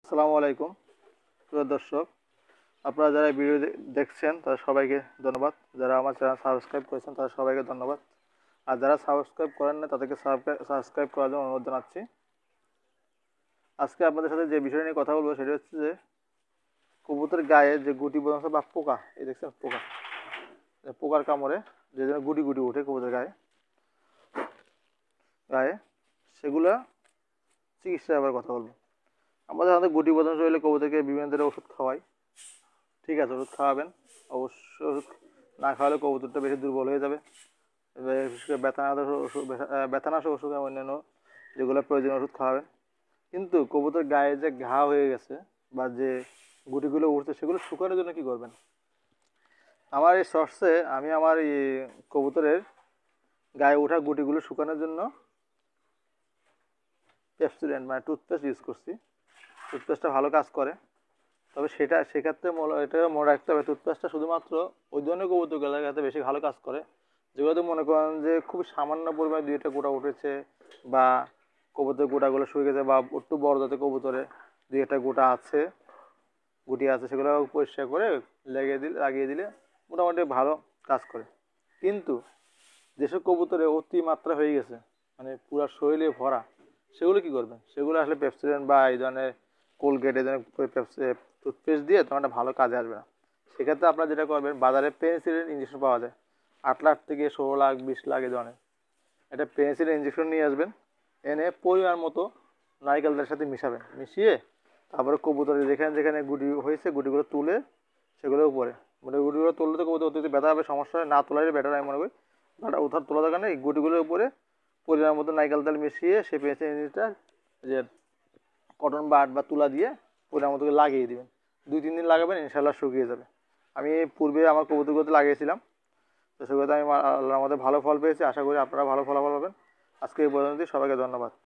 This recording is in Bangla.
আসসালামু আলাইকুম প্রিয় দর্শক, আপনারা যারা ভিডিও দেখছেন তাদের সবাইকে ধন্যবাদ। যারা আমার চ্যানেল সাবস্ক্রাইব করেছেন তাদের সবাইকে ধন্যবাদ। আর যারা সাবস্ক্রাইব করেন না তাদেরকে সাবস্ক্রাইব করার জন্য অনুরোধ জানাচ্ছি। আজকে আপনাদের সাথে যে বিষয় নিয়ে কথা বলবো সেটা হচ্ছে যে কবুতরের গায়ে যে গুটি বোঝা বা পোকা, এই দেখছেন পোকা, পোকার কামড়ে যে জন্য গুটি গুটি ওঠে কবুতরের গায়ে গায়ে সেগুলা চিকিৎসার ব্যাপারে কথা বলবো। আমরা সাধারণত গুটি বোঝানো হলে কবুতরকে বিভিন্ন ধরনের ওষুধ খাওয়াই। ঠিক আছে, ওষুধ খাওয়াবেন অবশ্যই। ওষুধ না খাওয়ালে কবুতরটা বেশি দুর্বল হয়ে যাবে। বিশেষ করে ব্যথানাশক ওষুধ এবং অন্যান্য যেগুলো প্রয়োজনীয় ওষুধ খাওয়াবেন। কিন্তু কবুতর গায়ে যে ঘা হয়ে গেছে বা যে গুটিগুলো উঠছে সেগুলো শুকানোর জন্য কী করবেন? আমার এই শর্টসে আমি আমার এই কবুতরের গায়ে ওঠা গুটিগুলো শুকানোর জন্য পেপসোডেন্ট মানে টুথপেস্ট ইউজ করছি। টুথপেস্টটা ভালো কাজ করে, তবে সেক্ষেত্রে এটা মনে রাখতে হবে টুথপেস্টটা শুধুমাত্র ওই ধরনের কবুতরগুলোর কাছে বেশি ভালো কাজ করে যেগুলোতে মনে করেন যে খুব সামান্য পরিমাণে দুই একটা গোটা উঠেছে বা কবুতরের গোটাগুলো শুয়ে গেছে বা একটু বড় জাতের কবুতরে দুই একটা গুটি আছে, সেগুলো পরিষ্কার করে লাগিয়ে দিলে মোটামুটি ভালো কাজ করে। কিন্তু যেসব কবুতরে অতিমাত্রা হয়ে গেছে, মানে পুরো শরীরে ভরা, সেগুলো কি করবেন? সেগুলো আসলে পেপসোডেন্ট বা এই ধরনের কোলগেট এই ধরনের টুথপেস্ট দিয়ে তোমার একটা ভালো কাজে আসবে না। সেক্ষেত্রে আপনারা যেটা করবেন, বাজারে পেনিসিলিন ইঞ্জেকশন পাওয়া যায় 8 লাখ থেকে 16 লাখ 20 লাখ এই ধরনের। একটা পেনিসিলিন ইঞ্জেকশন নিয়ে আসবেন, এনে পরিমাণ মতো নারিকেলটার সাথে মিশাবেন, মিশিয়ে তারপরে কবুতরের যেখানে যেখানে গুটি হয়েছে গুটিগুলো তুলে সেগুলোর উপরে, মানে গুটিগুলো তুললে তো কবুতর অতিরিক্ত ব্যথা হবে, সমস্যা হয় না, তোলাই বেটার আমি মনে করি। বাটা উঠার তোলা দরকার নেই, গুটিগুলোর উপরে পরিমাণ মতো নারিকেল তেল মিশিয়ে সে পেনিসিলিনটা যে কটন বাড বা তুলা দিয়ে পরিমাণ মতো লাগিয়ে দিবেন। 2-3 দিন লাগাবেন, ইনশাল্লাহ শুকিয়ে যাবে। আমি পূর্বে আমার কবুতরগুলোতে লাগিয়েছিলাম, তো সেগুলোতে আমি আল্লাহর মধ্যে ভালো ফল পেয়েছি। আশা করি আপনারা ভালো ফলাফল পাবেন। আজকে এই পর্যন্তই, সবাইকে ধন্যবাদ।